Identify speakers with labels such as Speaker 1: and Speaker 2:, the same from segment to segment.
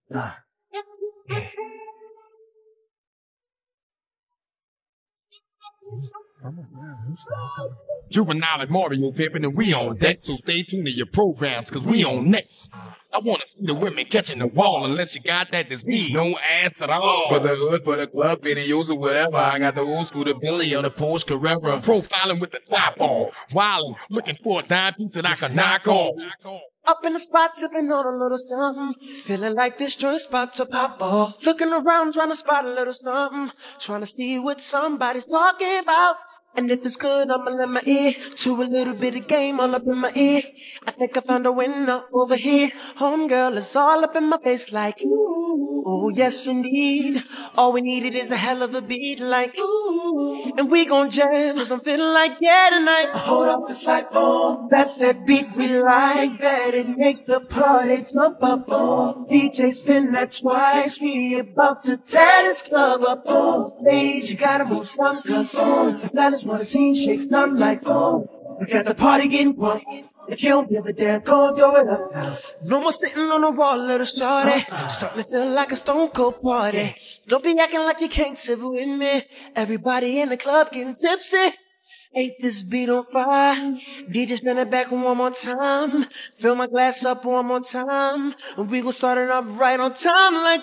Speaker 1: Juvenile and Mario pimping, and we on deck, so stay tuned to your programs, cause we on next. I wanna see the women catching the wall, unless you got that disease, no ass at all. For the hood, for the club videos or whatever, I got the old school, the Billy or the Porch, Carara, profiling with the top off, wildin', looking for a dime piece that I can knock off.
Speaker 2: Up in the spot, sipping on a little something, feeling like this joint's about to pop off. Looking around, trying to spot a little something, trying to see what somebody's talking about. And if it's good, I'ma lend my ear to a little bit of game all up in my ear. I think I found a winner over here. Homegirl is all up in my face like, ooh, oh yes indeed. All we needed is a hell of a beat like, ooh. And we gon' jam, cause I'm feeling like, yeah, tonight. Hold up, it's like, boom, that's that beat we like. That it make the party jump up, boom. DJ spin that twice, we about to tear this club up, boom. Ladies, you gotta move some, cause boom. Let us wanna see you shake something like, boom. We got the party getting pumped. If you don't give a damn, go do it up now. No more sitting on the wall, little shorty. Starting to feel like a stone cold party. Don't be acting like you can't sip with me. Everybody in the club getting tipsy. Ain't this beat on fire? DJ spin it back one more time. Fill my glass up one more time. And we gon' start it up right on time like,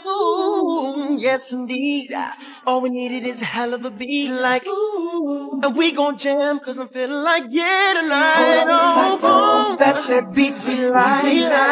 Speaker 2: ooh, yes indeed. All we needed is a hell of a beat like, ooh. And we gon' jam cause I'm feeling like, yeah, tonight. Oh, boom, that's that beat we like,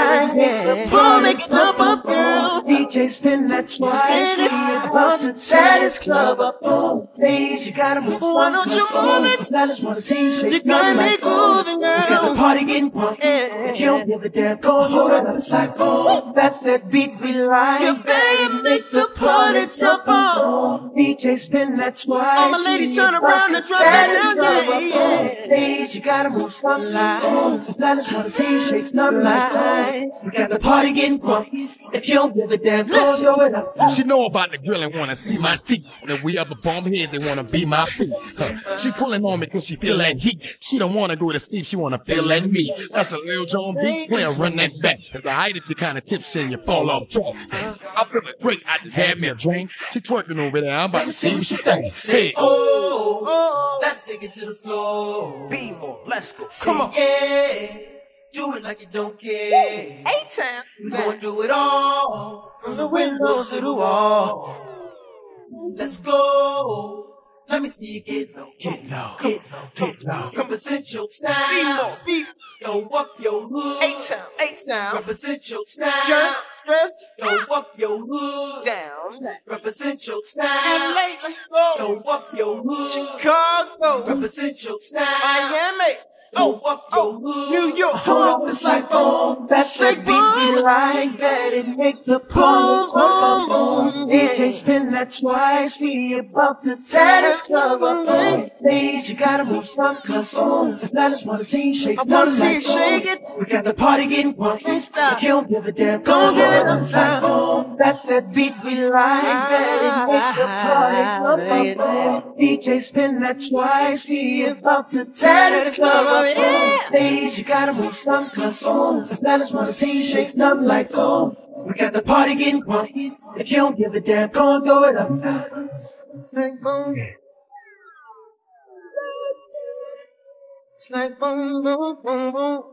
Speaker 2: yeah. Boom, make it up, girl. DJ spin that twice. We about to tear this club up, boom. Ladies, you gotta move. Why don't you move it? I just wanna see you shake something like, boom. We got the party getting pumped. If you don't give a damn, go hold it up, it's like, boom. That's that beat we like. You better make the party jump on. DJ spin that twice. All my ladies turn around and drop it down, yeah. Ladies, you gotta move something like, I just wanna see you shake something like, we got the party getting pumped. If you don't give a damn, go throw it up.
Speaker 1: She know about the grill and wanna see my teeth. And if we ever bump heads, they wanna be my feet. She pulling on me cause she feel that heat. She don't wanna go to sleep, she wanna feel that meat. That's a Lil Jon beat, player run that back. Cause the height if you kinda tipsy and you fall off track. I'm feeling great, I just had me a drink. She twerking over there, I'm about to see what she thinks. Hey,
Speaker 2: oh, let's take it to the floor. Be more, let's go. Come on. Yeah. Do it like you don't care. A-Town. We gon' do it all. From the windows to the wall. Let's go. Let me see you get low. Get low. Get low. Get low. Represent your style. Throw up your hood. A-Town. A-Town. Represent your style. Dress. Throw up your hood. Down. Represent your style. LA, let's go. Throw up your hood. Chicago. Represent your style. Miami. Oh, up your hood. New York. Hold up, it's like boom. That's like beat we like. That it make the party boom, boom. DJ spin that twice. We about to tear this club up. Ladies, you gotta move some cause boom. I just wanna see you shake something. I wanna see you shake it. We got the party getting pumped. If you don't give a damn, go get it up. It's like boom. That's that beat we like. That it make the party boom. DJ spin that twice. We about to tear this club up. Ladies, you gotta move some cause I just wanna see you shake something like, boom. We got the party getting pumped. If you don't give a damn, go and throw it up now. Like boom. It's like boom, boom, boom, boom.